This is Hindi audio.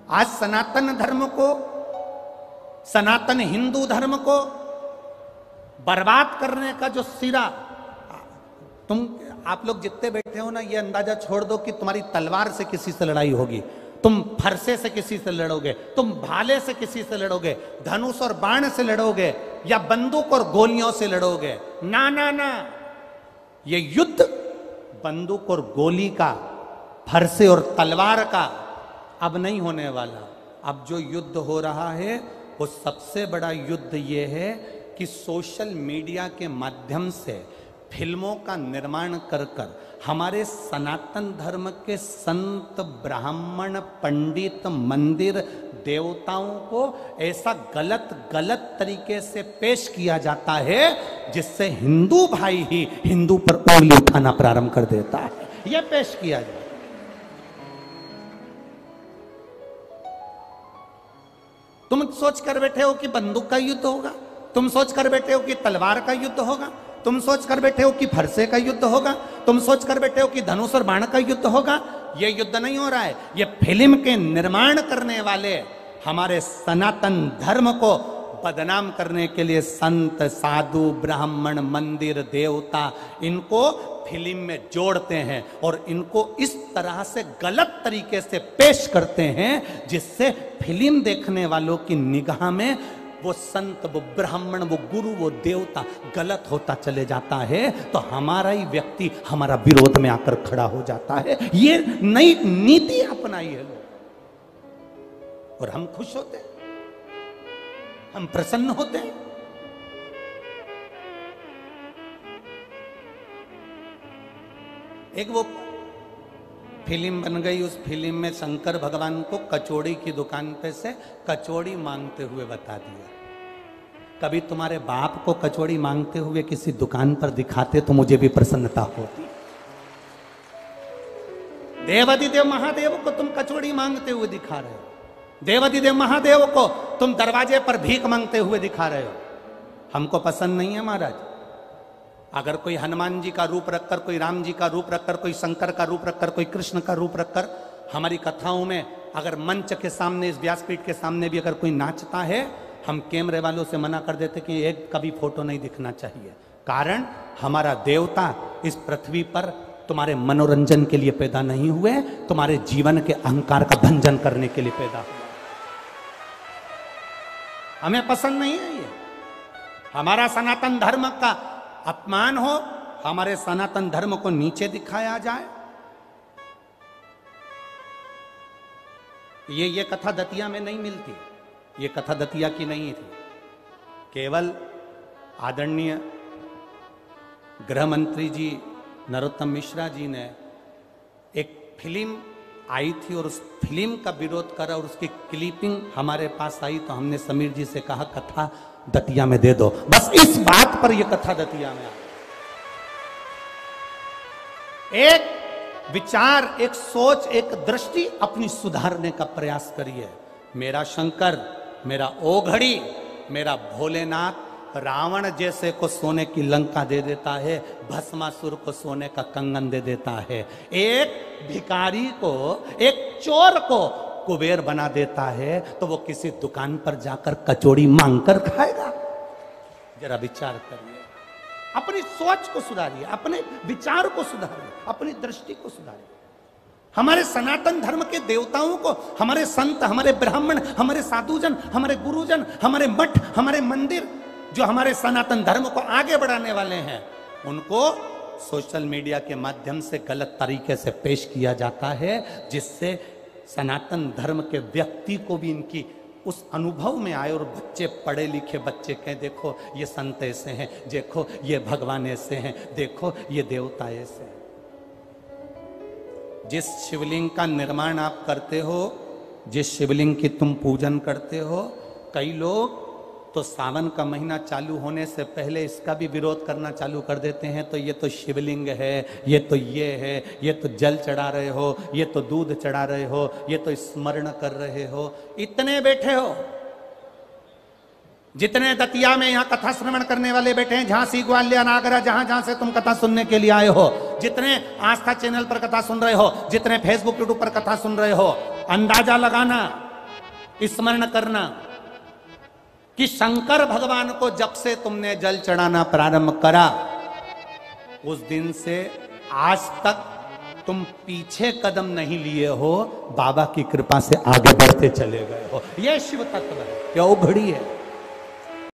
आज सनातन धर्म को, सनातन हिंदू धर्म को बर्बाद करने का जो सिरा, आप लोग जितने बैठे हो ना, ये अंदाजा छोड़ दो कि तुम्हारी तलवार से किसी से लड़ाई होगी, तुम फरसे से किसी से लड़ोगे, तुम भाले से किसी से लड़ोगे, धनुष और बाण से लड़ोगे, या बंदूक और गोलियों से लड़ोगे। ना ना ना, ये युद्ध बंदूक और गोली का, फरसे और तलवार का अब नहीं होने वाला। अब जो युद्ध हो रहा है वो सबसे बड़ा युद्ध ये है कि सोशल मीडिया के माध्यम से फिल्मों का निर्माण कर कर हमारे सनातन धर्म के संत, ब्राह्मण, पंडित, मंदिर, देवताओं को ऐसा गलत गलत तरीके से पेश किया जाता है जिससे हिंदू भाई ही हिंदू पर उंगली उठाना प्रारंभ कर देता है। यह पेश किया जाता है। तुम सोच कर बैठे हो कि बंदूक का युद्ध होगा, तुम सोच कर बैठे हो कि तलवार का युद्ध होगा, तुम सोच कर बैठे हो कि फरसे का युद्ध होगा, तुम सोच कर बैठे हो कि धनुष और बाण का युद्ध होगा। यह युद्ध नहीं हो रहा है। यह फिल्म के निर्माण करने वाले हमारे सनातन धर्म को बदनाम करने के लिए संत, साधु, ब्राह्मण, मंदिर, देवता, इनको फिल्म में जोड़ते हैं और इनको इस तरह से गलत तरीके से पेश करते हैं जिससे फिल्म देखने वालों की निगाह में वो संत, वो ब्राह्मण, वो गुरु, वो देवता गलत होता चले जाता है। तो हमारा ही व्यक्ति हमारा विरोध में आकर खड़ा हो जाता है। ये नई नीति अपनाई है लोग, और हम खुश होते हैं, हम प्रसन्न होते हैं। एक वो फिल्म बन गई, उस फिल्म में शंकर भगवान को कचौड़ी की दुकान पे से कचौड़ी मांगते हुए बता दिया। कभी तुम्हारे बाप को कचौड़ी मांगते हुए किसी दुकान पर दिखाते तो मुझे भी प्रसन्नता होती। देवाधिदेव महादेव को तुम कचौड़ी मांगते हुए दिखा रहे हो, देवाधिदेव महादेव को तुम दरवाजे पर भीख मांगते हुए दिखा रहे हो। हमको पसंद नहीं है महाराज। अगर कोई हनुमान जी का रूप रखकर, कोई राम जी का रूप रखकर, कोई शंकर का रूप रखकर, कोई कृष्ण का रूप रखकर हमारी कथाओं में अगर मंच के सामने, इस व्यासपीठ के सामने भी अगर कोई नाचता है, हम कैमरे वालों से मना कर देते कि एक कभी फोटो नहीं दिखना चाहिए। कारण हमारा देवता इस पृथ्वी पर तुम्हारे मनोरंजन के लिए पैदा नहीं हुए, तुम्हारे जीवन के अहंकार का भंजन करने के लिए पैदा हुआ। हमें पसंद नहीं है ये। हमारा सनातन धर्म का अपमान हो, हमारे सनातन धर्म को नीचे दिखाया जाए। ये कथा दतिया में नहीं मिलती, ये कथा दतिया की नहीं थी। केवल आदरणीय गृह मंत्री जी नरोत्तम मिश्रा जी ने एक फिल्म आई थी और उस फिल्म का विरोध करा और उसकी क्लिपिंग हमारे पास आई, तो हमने समीर जी से कहा कथा दतिया में दे दो। बस इस बात पर यह कथा दतिया में आई। एक विचार, एक सोच, एक दृष्टि अपनी सुधारने का प्रयास करिए। मेरा शंकर, मेरा ओघड़ी, मेरा भोलेनाथ रावण जैसे को सोने की लंका दे देता है, भस्मासुर को सोने का कंगन दे देता है, एक भिखारी को, एक चोर को कुबेर बना देता है, तो वो किसी दुकान पर जाकर कचौड़ी मांगकर खाएगा? जरा विचार करिए, अपनी सोच को सुधारिए, अपने विचार को सुधारिए, अपनी दृष्टि को सुधारिए। हमारे सनातन धर्म के देवताओं को, हमारे संत, हमारे ब्राह्मण, हमारे साधुजन, हमारे गुरुजन, हमारे मठ, हमारे मंदिर, जो हमारे सनातन धर्म को आगे बढ़ाने वाले हैं, उनको सोशल मीडिया के माध्यम से गलत तरीके से पेश किया जाता है, जिससे सनातन धर्म के व्यक्ति को भी इनकी उस अनुभव में आए और बच्चे, पढ़े लिखे बच्चे कहें देखो ये संत ऐसे हैं, देखो ये भगवान ऐसे हैं, देखो ये देवता ऐसे हैं। जिस शिवलिंग का निर्माण आप करते हो, जिस शिवलिंग की तुम पूजन करते हो, कई लोग तो सावन का महीना चालू होने से पहले इसका भी विरोध करना चालू कर देते हैं। तो ये तो शिवलिंग है, ये तो ये है, ये तो जल चढ़ा रहे हो, ये तो दूध चढ़ा रहे हो, ये तो स्मरण कर रहे हो। इतने बैठे हो, जितने दतिया में यहाँ कथा श्रवण करने वाले बैठे हैं, झांसी, ग्वालियर, आगरा, जहां जहां से तुम कथा सुनने के लिए आए हो, जितने आस्था चैनल पर कथा सुन रहे हो, जितने फेसबुक यूट्यूब पर कथा सुन रहे हो, अंदाजा लगाना स्मरण करना कि शंकर भगवान को जब से तुमने जल चढ़ाना प्रारंभ करा, उस दिन से आज तक तुम पीछे कदम नहीं लिए हो, बाबा की कृपा से आगे बढ़ते चले गए हो। यह शिव तत्व है, यह ओघड़ी है।